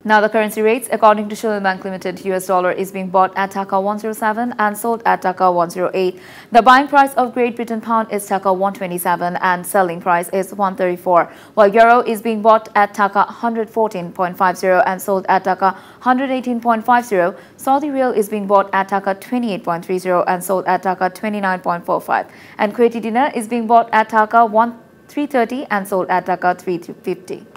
Now the currency rates, according to Shillong Bank Limited, US dollar is being bought at Taka 107 and sold at Taka 108. The buying price of Great Britain pound is Taka 127 and selling price is 134, while euro is being bought at Taka 114.50 and sold at Taka 118.50. Saudi riyal is being bought at Taka 28.30 and sold at Taka 29.45, and Kuwaiti dinar is being bought at Taka 330 and sold at Taka 350.